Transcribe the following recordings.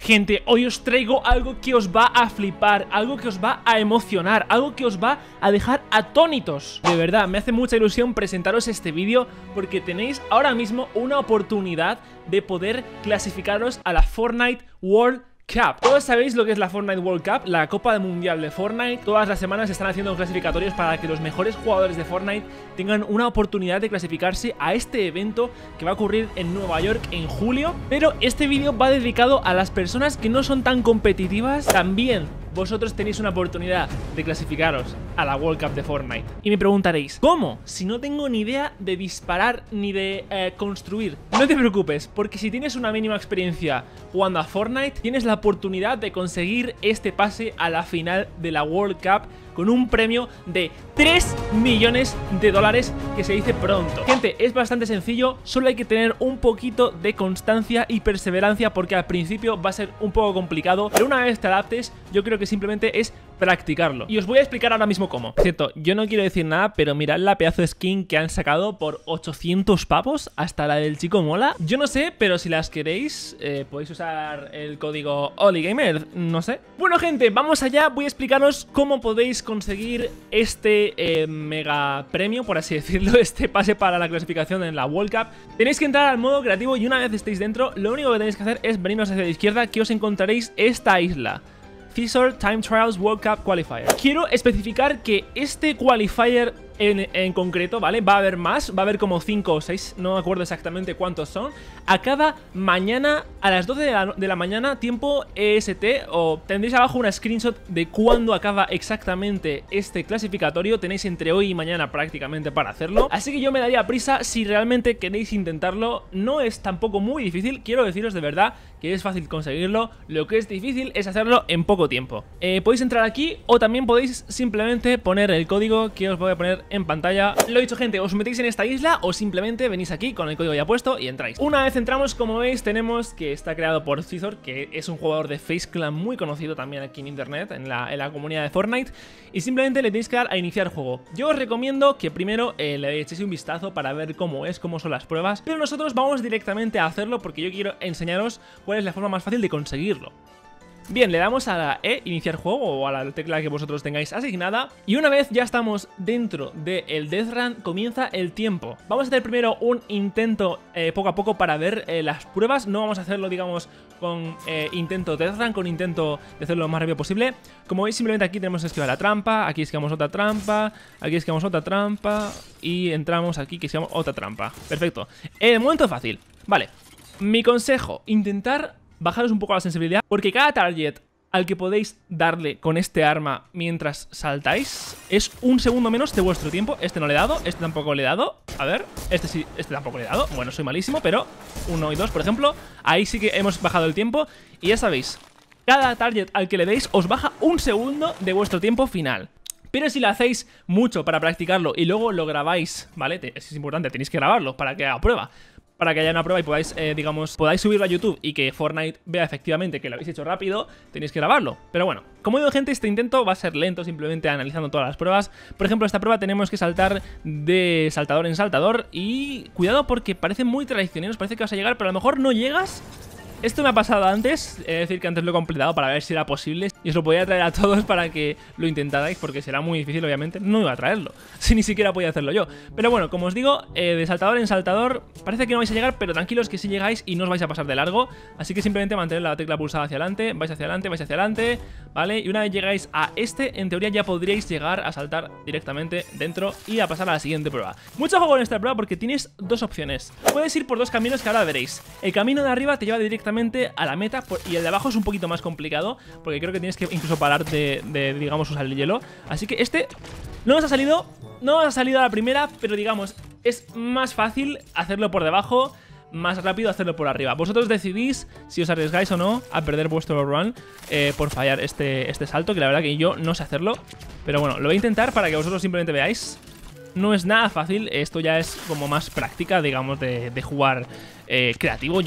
Gente, hoy os traigo algo que os va a flipar, algo que os va a emocionar, algo que os va a dejar atónitos. De verdad, me hace mucha ilusión presentaros este vídeo porque tenéis ahora mismo una oportunidad de poder clasificaros a la Fortnite World Cup. Todos sabéis lo que es la Fortnite World Cup, la Copa Mundial de Fortnite. Todas las semanas se están haciendo clasificatorios para que los mejores jugadores de Fortnite tengan una oportunidad de clasificarse a este evento que va a ocurrir en Nueva York en julio. Pero este vídeo va dedicado a las personas que no son tan competitivas. También vosotros tenéis una oportunidad de clasificaros a la World Cup de Fortnite. Y me preguntaréis, ¿cómo? Si no tengo ni idea de disparar ni de construir. No te preocupes, porque si tienes una mínima experiencia jugando a Fortnite, tienes la oportunidad de conseguir este pase a la final de la World Cup con un premio de 3 millones de dólares, que se dice pronto. Gente, es bastante sencillo, solo hay que tener un poquito de constancia y perseverancia, porque al principio va a ser un poco complicado, pero una vez te adaptes, yo creo que simplemente es practicarlo. Y os voy a explicar ahora mismo cómo. Cierto, yo no quiero decir nada, pero mirad la pedazo de skin que han sacado por 800 pavos, hasta la del chico mola. Yo no sé, pero si las queréis, podéis usar el código OliGamer, no sé. Bueno, gente, vamos allá, voy a explicaros cómo podéis conseguir este mega premio, por así decirlo, este pase para la clasificación en la World Cup. Tenéis que entrar al modo creativo y una vez estéis dentro, lo único que tenéis que hacer es venirnos hacia la izquierda, que os encontraréis esta isla. Caesar Time Trials World Cup Qualifier. Quiero especificar que este qualifier en concreto, ¿vale? Va a haber más, va a haber como 5 o 6, no me acuerdo exactamente cuántos son. A cada mañana, a las 12 de la mañana, tiempo EST, o tendréis abajo una screenshot de cuándo acaba exactamente este clasificatorio. Tenéis entre hoy y mañana prácticamente para hacerlo. Así que yo me daría prisa si realmente queréis intentarlo. No es tampoco muy difícil, quiero deciros de verdad que es fácil conseguirlo. Lo que es difícil es hacerlo en poco tiempo. Podéis entrar aquí o también podéis simplemente poner el código que os voy a poner en pantalla. Lo dicho, gente, os metéis en esta isla o simplemente venís aquí con el código ya puesto y entráis. Una vez entramos, como veis, tenemos que está creado por Caesar, que es un jugador de Face Clan muy conocido también aquí en internet, en la comunidad de Fortnite, y simplemente le tenéis que dar a iniciar juego. Yo os recomiendo que primero le echéis un vistazo para ver cómo son las pruebas, pero nosotros vamos directamente a hacerlo porque yo quiero enseñaros cuál es la forma más fácil de conseguirlo. Bien, le damos a la E, iniciar juego, o a la tecla que vosotros tengáis asignada. Y una vez ya estamos dentro del Death Run, comienza el tiempo. Vamos a hacer primero un intento poco a poco para ver las pruebas. No vamos a hacerlo, digamos, con intento Death Run, con intento de hacerlo lo más rápido posible. Como veis, simplemente aquí tenemos que esquivar la trampa, aquí esquivamos otra trampa, aquí esquivamos otra trampa y entramos aquí que esquivamos otra trampa. Perfecto. El momento fácil. Vale. Mi consejo, intentar bajaros un poco la sensibilidad, porque cada target al que podéis darle con este arma mientras saltáis es un segundo menos de vuestro tiempo. Este no le he dado, este tampoco le he dado. A ver, este sí, este tampoco le he dado. Bueno, soy malísimo, pero 1 y 2, por ejemplo, ahí sí que hemos bajado el tiempo. Y ya sabéis, cada target al que le deis os baja un segundo de vuestro tiempo final. Pero si lo hacéis mucho para practicarlo y luego lo grabáis, ¿vale? Es importante, tenéis que grabarlo para que haga prueba. Para que haya una prueba y podáis, digamos, podáis subirlo a YouTube y que Fortnite vea efectivamente que lo habéis hecho rápido, tenéis que grabarlo. Pero bueno, como digo, gente, este intento va a ser lento, simplemente analizando todas las pruebas. Por ejemplo, esta prueba tenemos que saltar de saltador en saltador y cuidado porque parecen muy traicioneros, parece que vas a llegar, pero a lo mejor no llegas. Esto me ha pasado antes, es decir, que antes lo he completado para ver si era posible y os lo podía traer a todos para que lo intentarais, porque será muy difícil, obviamente. No iba a traerlo, si ni siquiera podía hacerlo yo. Pero bueno, como os digo, de saltador en saltador parece que no vais a llegar, pero tranquilos que sí llegáis y no os vais a pasar de largo. Así que simplemente mantened la tecla pulsada hacia adelante, vais hacia adelante, ¿vale? Y una vez llegáis a este, en teoría ya podríais llegar a saltar directamente dentro y a pasar a la siguiente prueba. Mucho juego en esta prueba porque tienes dos opciones. Puedes ir por dos caminos que ahora veréis. El camino de arriba te lleva directamente a la meta y el de abajo es un poquito más complicado porque creo que tienes que incluso parar de digamos, usar el hielo. Así que este no nos ha salido a la primera, pero digamos, es más fácil hacerlo por debajo, más rápido hacerlo por arriba. Vosotros decidís si os arriesgáis o no a perder vuestro run por fallar este salto, que la verdad que yo no sé hacerlo. Pero bueno, lo voy a intentar para que vosotros simplemente veáis. No es nada fácil, esto ya es como más práctica, digamos, de jugar creativo.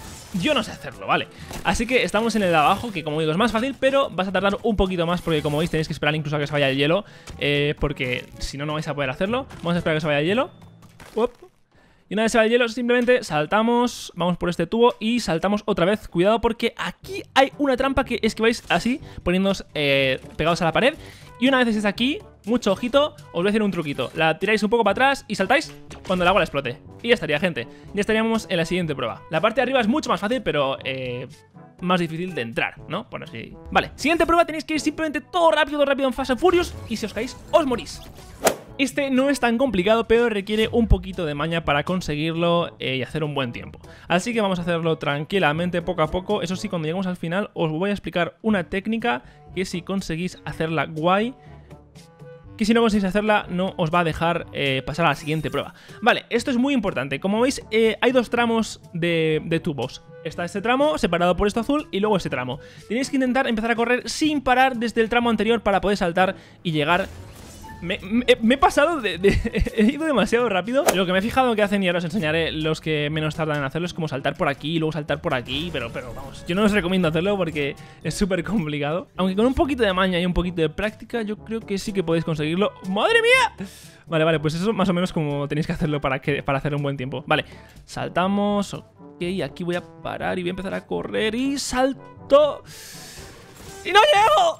Yo no sé hacerlo, ¿vale? Así que estamos en el de abajo, que como digo es más fácil, pero vas a tardar un poquito más porque como veis tenéis que esperar incluso a que se vaya el hielo, porque si no, no vais a poder hacerlo. Vamos a esperar a que se vaya el hielo. Y una vez se va el hielo, simplemente saltamos, vamos por este tubo y saltamos otra vez. Cuidado porque aquí hay una trampa que es que vais así, poniéndoos pegados a la pared. Y una vez estéis aquí, mucho ojito, os voy a hacer un truquito. La tiráis un poco para atrás y saltáis cuando el agua la explote. Y ya estaría, gente. Ya estaríamos en la siguiente prueba. La parte de arriba es mucho más fácil, pero más difícil de entrar, ¿no? Por así. Vale, siguiente prueba, tenéis que ir simplemente todo rápido en Fast and Furious. Y si os caéis, os morís. Este no es tan complicado, pero requiere un poquito de maña para conseguirlo y hacer un buen tiempo. Así que vamos a hacerlo tranquilamente, poco a poco. Eso sí, cuando lleguemos al final os voy a explicar una técnica que si conseguís hacerla guay, que si no conseguís hacerla no os va a dejar pasar a la siguiente prueba. Vale, esto es muy importante. Como veis, hay dos tramos de tubos. Está este tramo separado por esto azul y luego este tramo. Tenéis que intentar empezar a correr sin parar desde el tramo anterior para poder saltar y llegar. Me he pasado he ido demasiado rápido. Lo que me he fijado que hacen, y ahora os enseñaré los que menos tardan en hacerlo, es como saltar por aquí y luego saltar por aquí. Pero vamos, yo no os recomiendo hacerlo porque es súper complicado. Aunque con un poquito de maña y un poquito de práctica, yo creo que sí que podéis conseguirlo. ¡Madre mía! Vale, pues eso más o menos como tenéis que hacerlo para hacer un buen tiempo. Vale, saltamos. Ok, aquí voy a parar y voy a empezar a correr y salto. ¡Y no llego!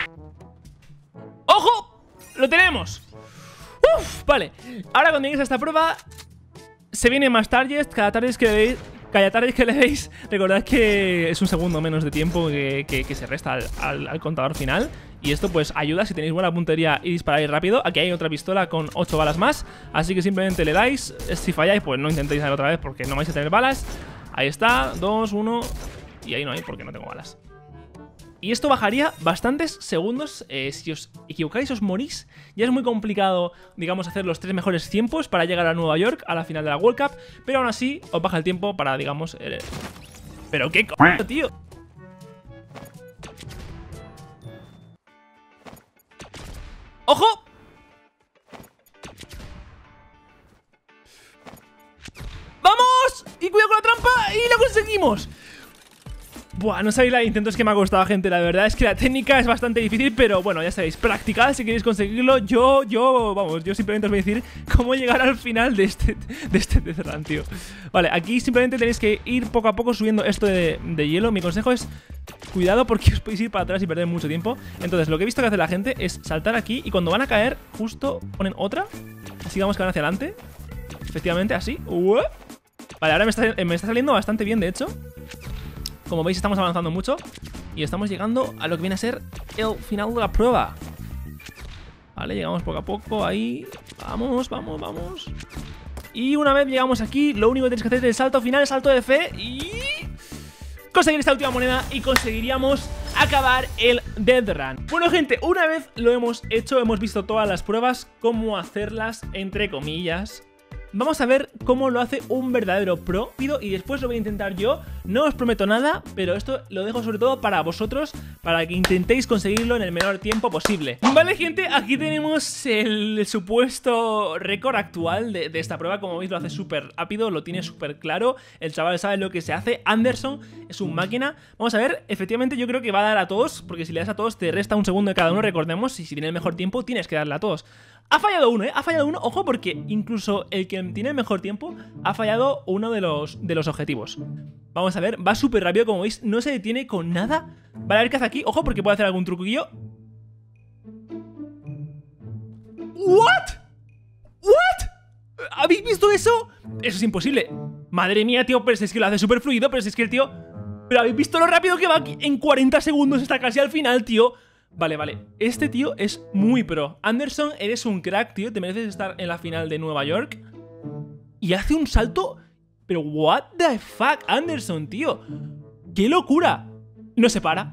¡Ojo! ¡Lo tenemos! ¡Uf! Vale, ahora cuando lleguéis a esta prueba se vienen más targets. Cada target que le veis, recordad que es un segundo menos de tiempo que se resta al contador final. Y esto pues ayuda si tenéis buena puntería y disparáis rápido. Aquí hay otra pistola con 8 balas más, así que simplemente le dais. Si falláis pues no intentéis dar otra vez porque no vais a tener balas. Ahí está, 2, 1. Y ahí no hay porque no tengo balas. Y esto bajaría bastantes segundos. Si os equivocáis os morís. Ya es muy complicado, digamos, hacer los 3 mejores tiempos para llegar a Nueva York a la final de la World Cup. Pero aún así os baja el tiempo para, digamos... ¿Pero qué coño, tío? ¡Ojo! ¡Vamos! Y cuidado con la trampa. ¡Y lo conseguimos! Buah, no sabéis la intentos que me ha costado, gente. La verdad es que la técnica es bastante difícil, pero bueno, ya sabéis, practicad si queréis conseguirlo. Yo simplemente os voy a decir cómo llegar al final de este Death Run, tío. Vale, aquí simplemente tenéis que ir poco a poco subiendo esto de hielo. Mi consejo es cuidado porque os podéis ir para atrás y perder mucho tiempo. Entonces, lo que he visto que hace la gente es saltar aquí y cuando van a caer, justo ponen otra. Así vamos que van hacia adelante. Efectivamente, así. Vale, ahora me está saliendo bastante bien, de hecho. Como veis estamos avanzando mucho y estamos llegando a lo que viene a ser el final de la prueba. Vale, llegamos poco a poco, ahí. Vamos. Y una vez llegamos aquí, lo único que tenéis que hacer es el salto final, el salto de fe y... conseguir esta última moneda y conseguiríamos acabar el Death Run. Bueno, gente, una vez lo hemos hecho, hemos visto todas las pruebas, cómo hacerlas, entre comillas. Vamos a ver cómo lo hace un verdadero pro. Y después lo voy a intentar yo. No os prometo nada, pero esto lo dejo sobre todo para vosotros, para que intentéis conseguirlo en el menor tiempo posible. Vale, gente, aquí tenemos el supuesto récord actual de esta prueba. Como veis, lo hace súper rápido, lo tiene súper claro. El chaval sabe lo que se hace. Anderson es un máquina. Vamos a ver, efectivamente yo creo que va a dar a todos, porque si le das a todos te resta un segundo de cada uno, recordemos. Y si tiene el mejor tiempo tienes que darle a todos. Ha fallado uno, ha fallado uno, ojo, porque incluso el que tiene el mejor tiempo ha fallado uno de los objetivos. Vamos a ver, va súper rápido, como veis, no se detiene con nada. Vale, a ver qué hace aquí, ojo, porque puede hacer algún truquillo. ¿What? ¿Habéis visto eso? Eso es imposible. Madre mía, tío, pero es que lo hace súper fluido, pero es que el tío... Pero ¿habéis visto lo rápido que va aquí? En 40 segundos está casi al final, tío. Vale, este tío es muy pro. Anderson, eres un crack, tío. Te mereces estar en la final de Nueva York. Y hace un salto. Pero what the fuck, Anderson, tío. ¡Qué locura! No se para.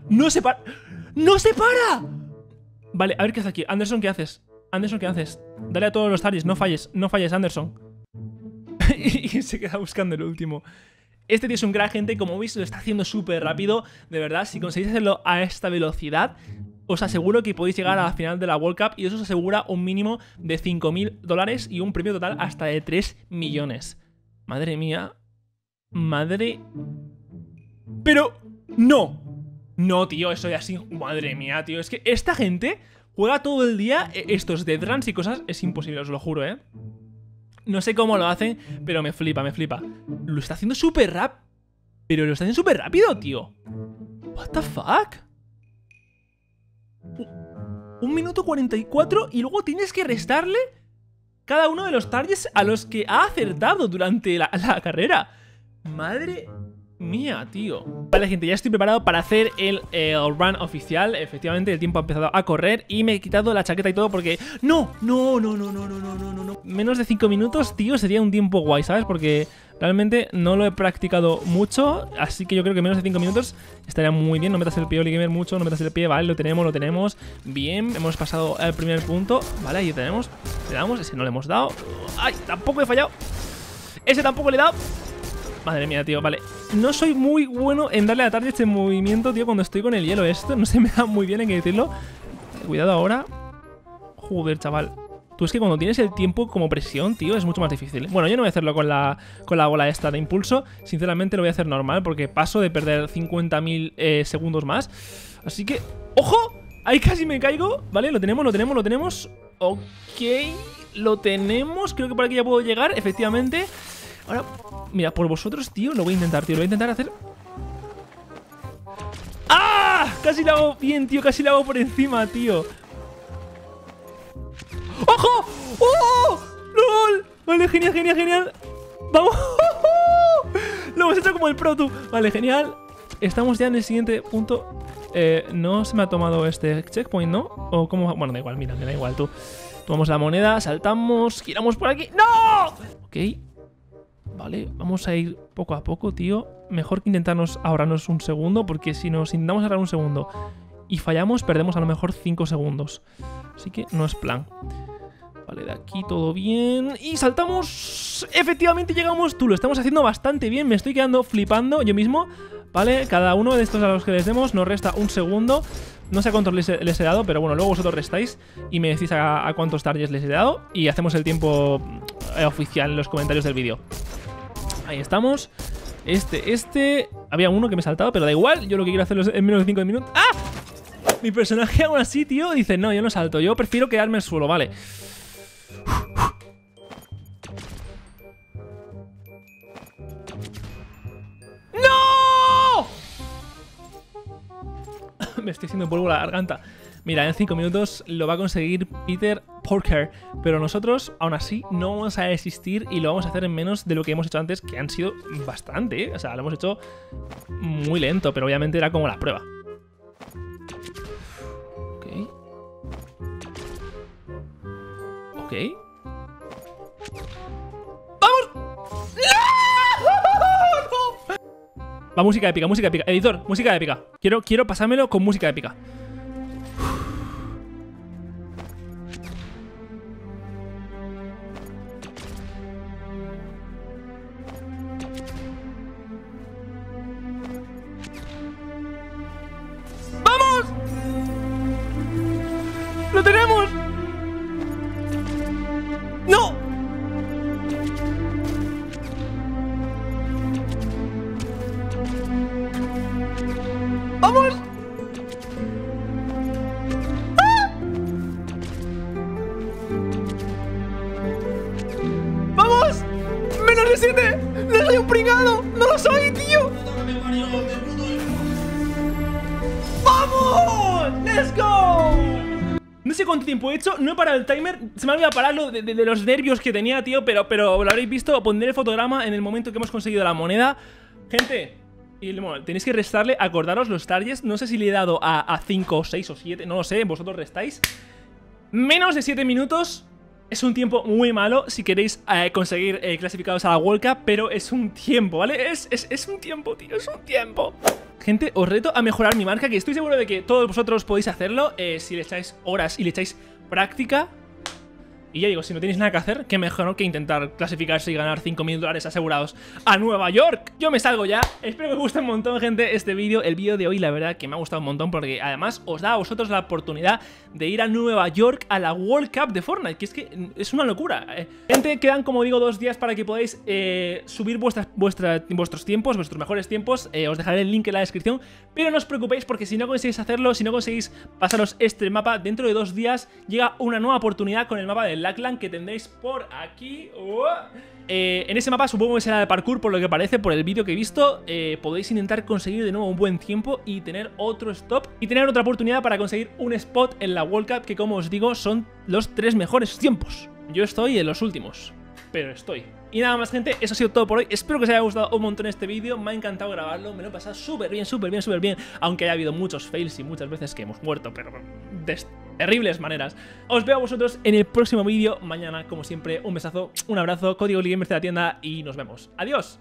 Vale, a ver qué hace aquí. Anderson, ¿qué haces? Dale a todos los targets, no falles, Anderson. Y se queda buscando el último. Este tío es un gran gente, como veis lo está haciendo súper rápido. De verdad, si conseguís hacerlo a esta velocidad, os aseguro que podéis llegar a la final de la World Cup y eso os asegura un mínimo de $5.000 y un premio total hasta de 3 millones. Madre mía. Pero no, tío, eso ya así. Madre mía, tío. Es que esta gente juega todo el día estos Death Runs y cosas. Es imposible, os lo juro, No sé cómo lo hacen, pero me flipa, me flipa. Lo está haciendo súper rápido. Pero lo está haciendo súper rápido, tío. What the fuck? 1 minuto 44 y luego tienes que restarle cada uno de los targets a los que ha acertado durante la carrera. Madre mía, tío. Vale, gente, ya estoy preparado para hacer el run oficial. Efectivamente, el tiempo ha empezado a correr y me he quitado la chaqueta y todo porque... ¡No! Menos de 5 minutos, tío, sería un tiempo guay, ¿sabes? Porque realmente no lo he practicado mucho, así que yo creo que menos de 5 minutos estaría muy bien. No metas el pie, Oligamer, mucho, no metas el pie. Vale, lo tenemos. Bien, hemos pasado al primer punto. Vale, ahí lo tenemos. Le damos, ese no le hemos dado. ¡Ay! Tampoco he fallado. Ese tampoco le he dado. Madre mía, tío, vale. No soy muy bueno en darle a target este movimiento, tío, cuando estoy con el hielo. Esto no se me da muy bien, hay que decirlo. Cuidado ahora. Joder, chaval. Tú es que cuando tienes el tiempo como presión, tío, es mucho más difícil. Bueno, yo no voy a hacerlo con la bola esta de impulso. Sinceramente lo voy a hacer normal porque paso de perder 50.000 segundos más. Así que... ¡Ojo! Ahí casi me caigo. Vale, lo tenemos. Ok, lo tenemos. Creo que por aquí ya puedo llegar, efectivamente. Ahora, mira, por vosotros, tío, lo voy a intentar, tío. Lo voy a intentar hacer... ¡Ah! Casi lo hago bien, tío. Casi lo hago por encima, tío. ¡Ojo! ¡Oh! ¡Lol! Vale, genial. ¡Vamos! Lo hemos hecho como el pro, tú. Vale, genial. Estamos ya en el siguiente punto. No se me ha tomado este checkpoint, ¿no? O cómo... Bueno, da igual, mira, me da igual, tú. Tomamos la moneda, saltamos, giramos por aquí. ¡No! Ok. Vale, vamos a ir poco a poco, tío. Mejor que intentarnos ahorrarnos un segundo, porque si nos intentamos ahorrar un segundo y fallamos, perdemos a lo mejor 5 segundos. Así que no es plan. Vale, de aquí todo bien. Y saltamos. Efectivamente llegamos. Tú, lo estamos haciendo bastante bien. Me estoy quedando flipando yo mismo. Vale, cada uno de estos a los que les demos nos resta un segundo. No sé a cuántos les he dado, pero bueno, luego vosotros restáis y me decís a cuántos targets les he dado. Y hacemos el tiempo oficial en los comentarios del vídeo. Ahí estamos. Había uno que me he saltado, pero da igual. Yo lo que quiero hacerlo es en menos de 5 minutos. ¡Ah! Mi personaje aún así, tío, dice, no, yo no salto. Yo prefiero quedarme al suelo, vale. ¡No! Me estoy haciendo polvo la garganta. Mira, en 5 minutos lo va a conseguir Peter Porker, pero nosotros, aún así, no vamos a desistir y lo vamos a hacer en menos de lo que hemos hecho antes, que han sido bastante, ¿eh? O sea, lo hemos hecho muy lento, pero obviamente era como la prueba. Ok. ¡Vamos! ¡No! Va, música épica. Editor, música épica. Quiero pasármelo con música épica. ¡Vamos! ¡Lo tenemos! ¡No! ¡Vamos! ¡Ah! ¡Vamos! ¡Menos de 7! ¡No soy un pringado! ¡No lo soy, tío! ¡Vamos! ¡Let's go! No sé cuánto tiempo he hecho, no he parado el timer. Se me ha olvidado pararlo de los nervios que tenía, tío. Pero lo habréis visto, pondré el fotograma en el momento que hemos conseguido la moneda. Gente, y bueno, tenéis que restarle, acordaros los targets. No sé si le he dado a 5 o 6 o 7, no lo sé, vosotros restáis. Menos de 7 minutos. Es un tiempo muy malo si queréis conseguir clasificados a la World Cup, pero es un tiempo, ¿vale? Es un tiempo, tío, es un tiempo. Gente, os reto a mejorar mi marca, que estoy seguro de que todos vosotros podéis hacerlo si le echáis horas y le echáis práctica. Y ya digo, si no tenéis nada que hacer, qué mejor que intentar clasificarse y ganar $5.000 asegurados a Nueva York. Yo me salgo ya. Espero que os guste un montón, gente, este vídeo. El vídeo de hoy, la verdad, que me ha gustado un montón porque además os da a vosotros la oportunidad de ir a Nueva York a la World Cup de Fortnite, que es que es una locura. Gente, quedan, como digo, 2 días para que podáis subir vuestros tiempos, vuestros mejores tiempos. Os dejaré el link en la descripción. Pero no os preocupéis porque si no conseguís hacerlo, si no conseguís pasaros este mapa, dentro de 2 días llega una nueva oportunidad con el mapa del Lackland que tendréis por aquí. En ese mapa supongo que será de parkour, por lo que parece, por el vídeo que he visto. Podéis intentar conseguir de nuevo un buen tiempo y tener otro stop y tener otra oportunidad para conseguir un spot en la World Cup, que como os digo son los 3 mejores tiempos. Yo estoy en los últimos, pero estoy. Y nada más, gente, eso ha sido todo por hoy. Espero que os haya gustado un montón este vídeo. Me ha encantado grabarlo, me lo he pasado súper bien, aunque haya habido muchos fails y muchas veces que hemos muerto, pero de terribles maneras. Os veo a vosotros en el próximo vídeo mañana, como siempre. Un besazo, un abrazo, código Ligamer de la tienda y nos vemos. ¡Adiós!